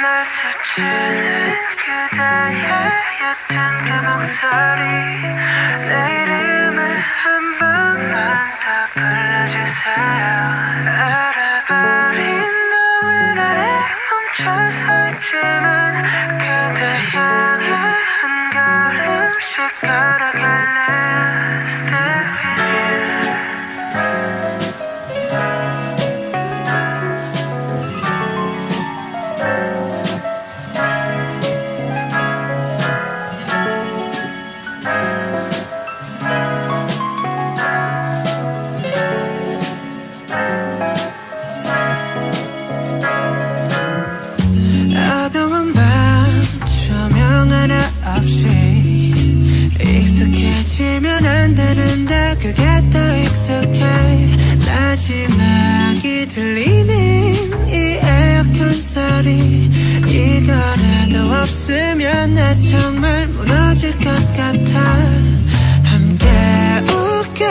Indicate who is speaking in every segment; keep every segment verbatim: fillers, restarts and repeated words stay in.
Speaker 1: 날 스치는 그대의 옅은 그 목소리 내 이름을 한 번만 더 불러주세요. 알아버린 너의 아래 멈춰서 있지만 그대 향해 한 걸음씩 걸어갈래. Stay with you. 어두운 밤 조명 하나 없이 익숙해지면 안 되는데 그게 더 익숙해. 마지막이 들리는 이 에어컨 소리 이거라도 없으면 나 정말 무너질 것 같아. 함께 웃고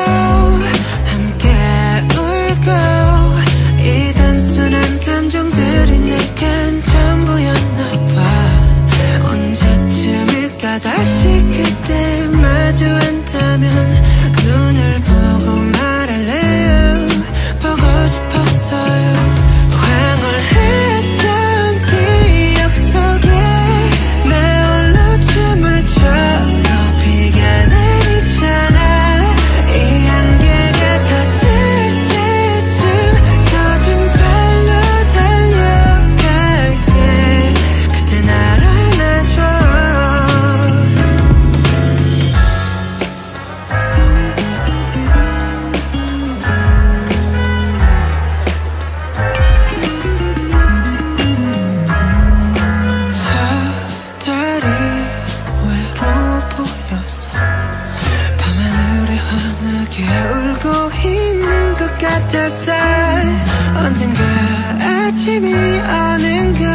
Speaker 1: 함께 울고 이 단순한 감정들이 내겐 전부였나 봐. 언제쯤일까 다시 그때 마주한다면 눈을 보고 말할래요. 보고 싶었어요. 황홀했던 기억 속에 나 홀로 춤을 춰도 비가 내리잖아. 이 안개가 터질 때쯤 젖은 발로 달려갈게. 그때 날 안아줘. 저 달이 외로워 보여서 밤하늘에 환하게 울고 있는 것 같았어. 언젠가 아침이 오는 걸